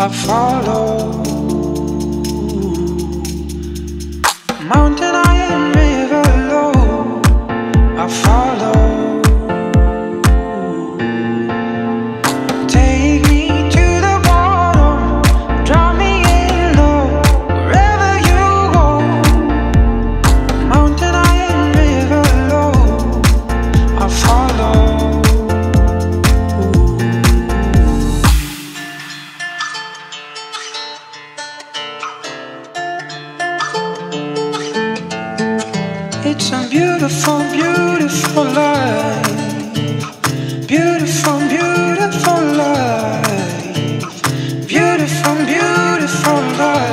I follow. Mountain high and river low, I follow. Take me to the bottom, drop me in low, wherever you go. Mountain high and river low, I follow. It's a beautiful, beautiful life. Beautiful, beautiful life. Beautiful, beautiful life.